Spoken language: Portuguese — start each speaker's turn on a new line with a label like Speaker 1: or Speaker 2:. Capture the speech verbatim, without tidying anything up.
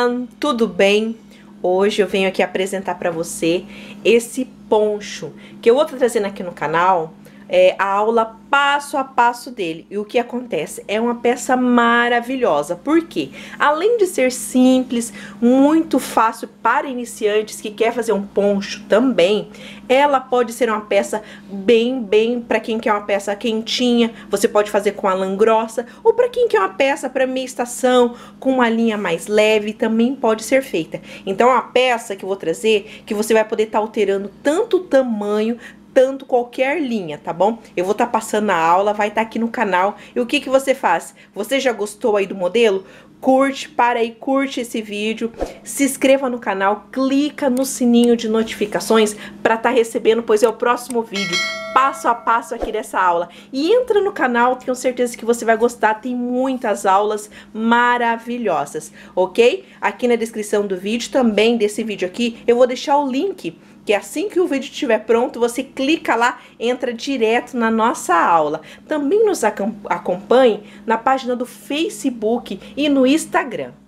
Speaker 1: Olá, tudo bem? Hoje eu venho aqui apresentar para você esse poncho que eu vou estar trazendo aqui no canal, é, a aula passo a passo dele. E o que acontece? É uma peça maravilhosa, porque além de ser simples, muito fácil para iniciantes que quer fazer um poncho também, ela pode ser uma peça bem, bem para quem quer uma peça quentinha, você pode fazer com a lã grossa, ou para quem quer uma peça para meia estação, com uma linha mais leve, também pode ser feita. Então é uma peça que eu vou trazer, que você vai poder estar alterando tanto o tamanho, tanto qualquer linha, tá bom? Eu vou estar passando a aula, vai estar aqui no canal. E o que que você faz? Você já gostou aí do modelo? Curte, para aí, curte esse vídeo, se inscreva no canal, clica no sininho de notificações para estar recebendo, pois é o próximo vídeo, passo a passo aqui dessa aula. E entra no canal, tenho certeza que você vai gostar, tem muitas aulas maravilhosas, ok? Aqui na descrição do vídeo, também desse vídeo aqui, eu vou deixar o link, que assim que o vídeo estiver pronto, você clica lá, entra direto na nossa aula. Também nos acompanhe na página do Facebook e no Instagram.